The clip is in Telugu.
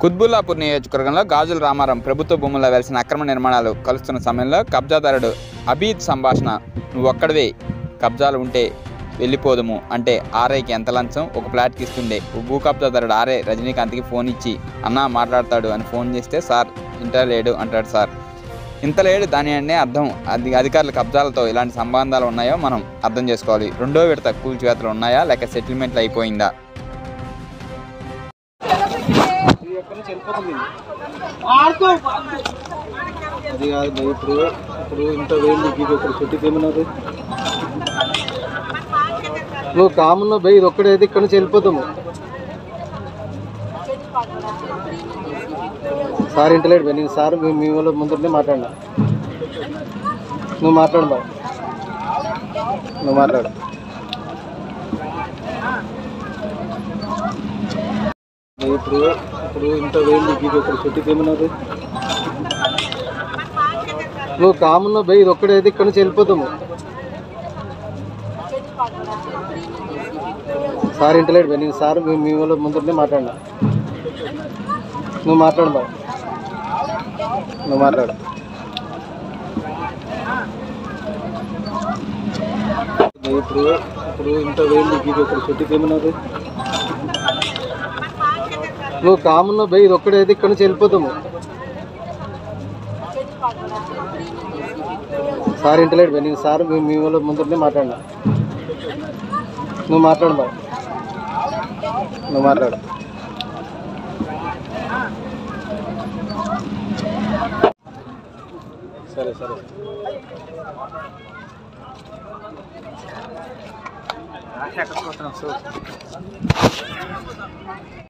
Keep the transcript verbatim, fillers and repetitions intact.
కుత్బుల్లాపూర్ నియోజకవర్గంలో గాజుల రామారం ప్రభుత్వ భూముల్లో వెలిసిన అక్రమ నిర్మాణాలు కలుస్తున్న సమయంలో కబ్జాదారుడు అబీద్ సంభాషణ నువ్వు ఒక్కడివే కబ్జాలు ఉంటే వెళ్ళిపోదుము అంటే ఆర్ఐకి ఎంత లంచం ఒక ఫ్లాట్కి ఇస్తుండే భూ కబ్జాదారుడు ఆర్ఐ రజనీకాంత్కి ఫోన్ ఇచ్చి అన్న మాట్లాడతాడు అని ఫోన్ చేస్తే సార్ ఇంత లేడు అంటాడు. సార్ ఇంత లేడు దాని అనే అర్థం అది అధికారుల కబ్జాలతో ఇలాంటి సంబంధాలు ఉన్నాయో మనం అర్థం చేసుకోవాలి. రెండో విడత కూల్చివేతలు ఉన్నాయా లేక సెటిల్మెంట్లు అయిపోయిందా? అది కాదు ఇప్పుడు ఇప్పుడు ఇంత వేలు ఇది ఒకటి చుట్టి ఏమన్నారు నువ్వు కామన్నా బై ఇది ఒక్కడైతే ఇక్కడ నుంచి వెళ్ళిపోతాము. సార్ ఇంటలేడు బై నేను సార్ మీ వాళ్ళ ముందునే మాట్లాడినా నువ్వు మాట్లాడు బా నువ్వు మాట్లాడు ఇప్పుడు ఇప్పుడు ఇంత వేలు ఇది ఒకటి చుట్టి ఏమన్నారు నువ్వు కామన్నా బై ఇది ఒక్కడైతే ఇక్కడ నుంచి వెళ్ళిపోతాము. సార్ ఇంటలేడు బై నేను సార్ మీ వాళ్ళ ముందునే మాట్లాడినా నువ్వు మాట్లాడు బా నువ్వు మాట్లాడు ఇప్పుడు ఇప్పుడు ఇంత వేలు ఇది ఒకటి చుట్టి ఏమన్నారు నువ్వు కామన్నా బై ఇది ఒక్కడైతే ఇక్కడ నుంచి వెళ్ళిపోతాము. సార్ ఇంటలేడు బై నేను సార్ మీ వాళ్ళ ముందునే మాట్లాడినా నువ్వు మాట్లాడు బా నువ్వు మాట్లాడు సరే సరే